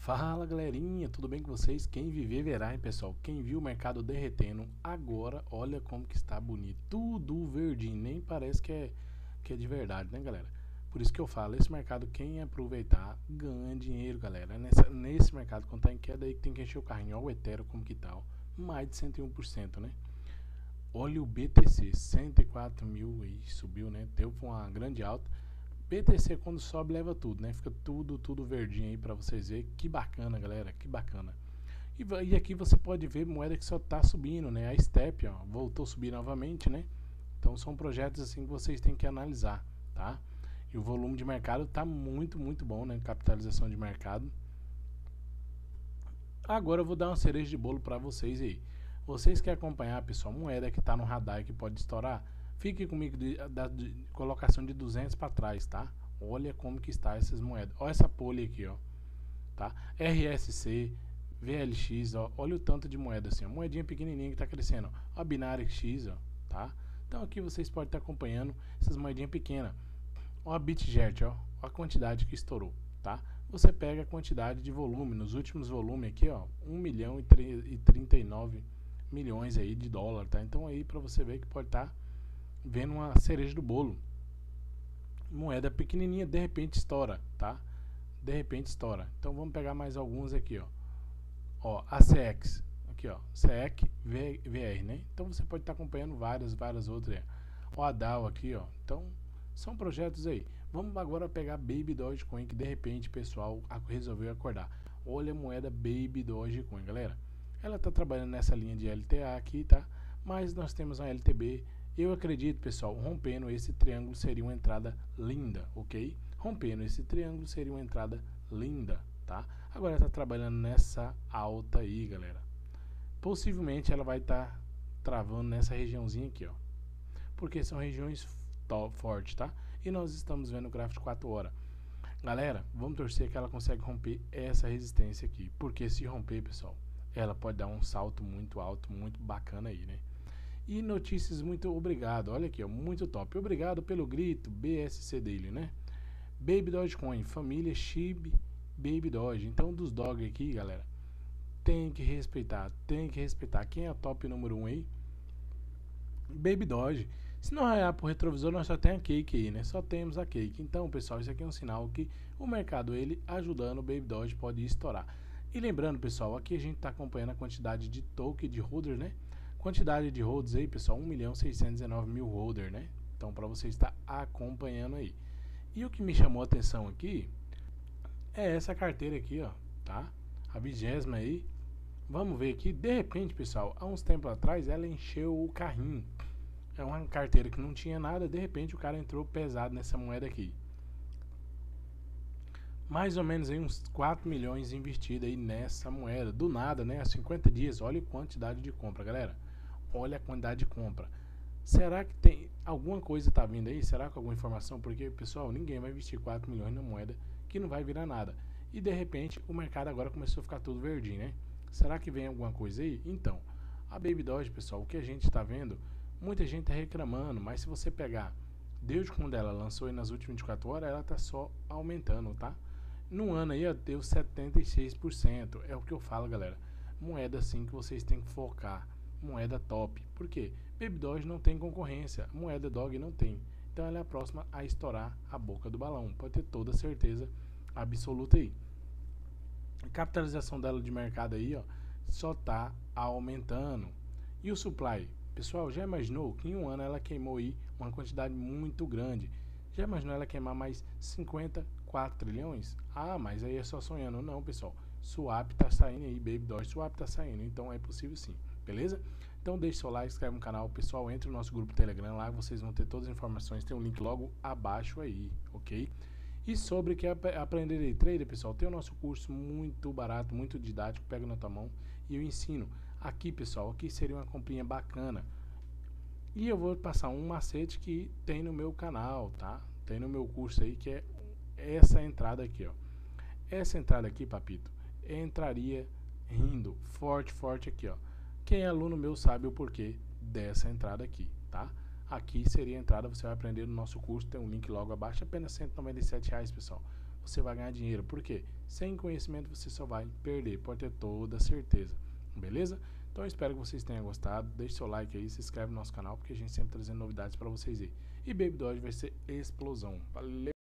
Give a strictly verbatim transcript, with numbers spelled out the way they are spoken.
Fala galerinha, tudo bem com vocês? Quem viver verá, hein, pessoal? Quem viu o mercado derretendo agora, olha como que está bonito. Tudo verdinho, nem parece que é, que é de verdade, né, galera? Por isso que eu falo, esse mercado, quem aproveitar, ganha dinheiro, galera. É nessa, nesse mercado, quando tá em queda aí, que tem que encher o carrinho. Olha o Ethereum como que tá, ó. Mais de cento e um por cento, né? Olha o B T C, cento e quatro mil aí, subiu, né? Deu uma grande alta. B T C quando sobe leva tudo, né? Fica tudo, tudo verdinho aí pra vocês verem. Que bacana, galera, que bacana. E, e aqui você pode ver moeda que só tá subindo, né? A Step, ó, voltou a subir novamente, né? Então são projetos assim que vocês têm que analisar, tá? E o volume de mercado tá muito, muito bom, né? Capitalização de mercado. Agora eu vou dar uma cereja de bolo para vocês aí. Vocês querem acompanhar, pessoal, moeda que tá no radar e que pode estourar? Fique comigo de, da de, colocação de duzentos para trás, tá? Olha como que está essas moedas. Olha essa pole aqui, ó, tá? R S C, V L X, ó, olha o tanto de moeda assim, ó, moedinha pequenininha que tá crescendo, ó, a Binary X, ó, tá? Então aqui vocês podem estar acompanhando essas moedinhas pequenas. Ó a BitGet, ó, ó a quantidade que estourou, tá? Você pega a quantidade de volume, nos últimos volumes aqui, ó, um milhão e trinta e nove milhões aí de dólar, tá? Então aí para você ver que pode estar tá vendo uma cereja do bolo. Moeda pequenininha, de repente estoura, tá? De repente estoura. Então vamos pegar mais alguns aqui, ó. Ó, a C X, aqui, ó, C E C V R, né? Então você pode estar tá acompanhando várias, várias outras aí. Ó, a D A O aqui, ó. Então são projetos aí. Vamos agora pegar Baby Dogecoin, que de repente o pessoal resolveu acordar. Olha a moeda Baby Dogecoin, galera. Ela está trabalhando nessa linha de L T A aqui, tá? Mas nós temos a L T B. Eu acredito, pessoal, rompendo esse triângulo seria uma entrada linda, ok? Rompendo esse triângulo seria uma entrada linda, tá? Agora está trabalhando nessa alta aí, galera. Possivelmente ela vai estar tá travando nessa regiãozinha aqui, ó. Porque são regiões fortes, tá? E nós estamos vendo o gráfico de quatro horas. Galera, vamos torcer que ela consiga romper essa resistência aqui. Porque se romper, pessoal, ela pode dar um salto muito alto, muito bacana aí, né? E notícias, muito obrigado. Olha aqui, ó, muito top. Obrigado pelo grito, B S C dele, né? Baby Dogecoin, família Shib Baby Doge. Então, dos dog aqui, galera, tem que respeitar, tem que respeitar. Quem é a top número um aí? Baby Doge. Se não olhar pro retrovisor, nós só tem a Cake aí, né? Só temos a Cake. Então, pessoal, isso aqui é um sinal que o mercado, ele ajudando o Baby Doge, pode estourar. E lembrando, pessoal, aqui a gente está acompanhando a quantidade de token de holder, né? Quantidade de holds aí, pessoal, um milhão seiscentos e dezenove mil holder, né? Então, para você estar acompanhando aí. E o que me chamou a atenção aqui é essa carteira aqui, ó, tá? A vigésima aí. Vamos ver aqui, de repente, pessoal, há uns tempos atrás ela encheu o carrinho. É uma carteira que não tinha nada, de repente o cara entrou pesado nessa moeda aqui. Mais ou menos aí uns quatro milhões investido aí nessa moeda. Do nada, né? Há cinquenta dias, olha a quantidade de compra, galera. Olha a quantidade de compra. Será que tem alguma coisa tá vindo aí? Será que alguma informação? Porque, pessoal, ninguém vai investir quatro milhões na moeda que não vai virar nada. E de repente o mercado agora começou a ficar tudo verdinho, né? Será que vem alguma coisa aí? Então, a Baby Doge, pessoal, o que a gente está vendo, muita gente está reclamando, mas se você pegar desde quando ela lançou aí nas últimas vinte e quatro horas, ela tá só aumentando, tá? No ano aí, ó, deu setenta e seis por cento. É o que eu falo, galera. Moeda assim que vocês têm que focar. Moeda top. Por quê? Baby Doge não tem concorrência. Moeda Dog não tem. Então ela é a próxima a estourar a boca do balão. Pode ter toda certeza absoluta aí. A capitalização dela de mercado aí, ó, só tá aumentando. E o supply? Pessoal, já imaginou que em um ano ela queimou aí uma quantidade muito grande? Já imaginou ela queimar mais cinquenta e quatro trilhões? Ah, mas aí é só sonhando. Não, pessoal. Swap tá saindo aí, Baby Doge Swap tá saindo. Então é possível sim, beleza? Então deixe seu like, inscreve no canal. Pessoal, entre no nosso grupo Telegram lá, vocês vão ter todas as informações. Tem um link logo abaixo aí, ok? E sobre que aprender day trader, pessoal, tem o nosso curso muito barato, muito didático, pega na tua mão e eu ensino. Aqui, pessoal, aqui seria uma comprinha bacana. E eu vou passar um macete que tem no meu canal, tá? Tem no meu curso aí, que é essa entrada aqui, ó. Essa entrada aqui, papito, entraria rindo forte, forte aqui, ó. Quem é aluno meu sabe o porquê dessa entrada aqui, tá? Aqui seria a entrada, você vai aprender no nosso curso, tem um link logo abaixo, apenas cento e noventa e sete reais, pessoal. você vai ganhar dinheiro. Por quê? Sem conhecimento você só vai perder, pode ter toda certeza. Beleza? Então eu espero que vocês tenham gostado. Deixe seu like aí, se inscreve no nosso canal, porque a gente sempre trazendo novidades para vocês aí. E Baby Doge vai ser explosão. Valeu!